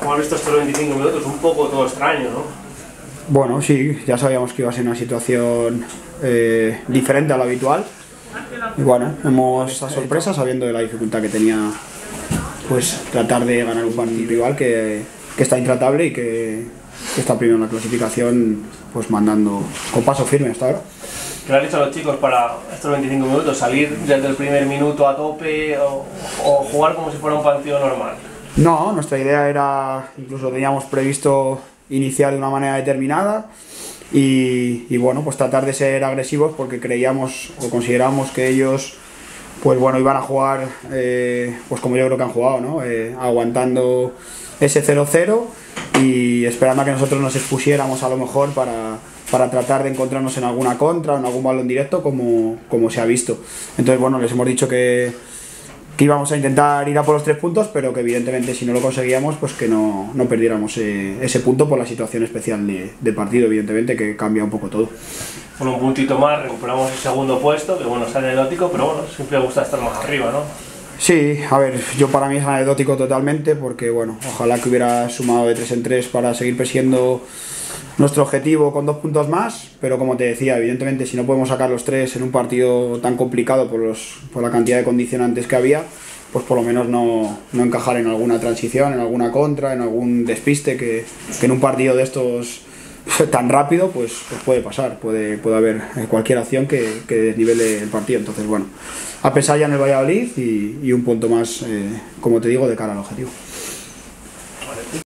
¿Cómo has visto estos 25 minutos? Un poco todo extraño, ¿no? Bueno, sí, ya sabíamos que iba a ser una situación diferente a lo habitual. Y bueno, hemos esta sorpresa sabiendo de la dificultad que tenía pues tratar de ganar un rival que está intratable y que está primero en la clasificación, pues mandando con paso firme hasta ahora. ¿Qué le has dicho a los chicos para estos 25 minutos? ¿Salir desde el primer minuto a tope o jugar como si fuera un partido normal? No, nuestra idea era, incluso teníamos previsto iniciar de una manera determinada y bueno, pues tratar de ser agresivos porque creíamos o consideramos que ellos pues bueno, iban a jugar pues como yo creo que han jugado, ¿no? Aguantando ese 0-0 y esperando a que nosotros nos expusiéramos a lo mejor para tratar de encontrarnos en alguna contra o en algún balón directo como se ha visto. Entonces bueno, les hemos dicho que íbamos a intentar ir a por los 3 puntos, pero que evidentemente si no lo conseguíamos, pues que no perdiéramos ese punto por la situación especial de partido, evidentemente, que cambia un poco todo. Con un puntito más recuperamos el segundo puesto, que bueno, es anecdótico, pero bueno, siempre gusta estar más arriba, ¿no? Sí, a ver, yo para mí es anecdótico totalmente, porque bueno, ojalá que hubiera sumado de 3 en 3 para seguir persiguiendo nuestro objetivo con 2 puntos más, pero como te decía, evidentemente si no podemos sacar los 3 en un partido tan complicado por la cantidad de condicionantes que había, pues por lo menos no encajar en alguna transición, en alguna contra, en algún despiste que en un partido de estos tan rápido pues puede pasar, puede haber cualquier acción que desnivele el partido. Entonces bueno, a pesar ya en el Valladolid y un punto más, como te digo, de cara al objetivo.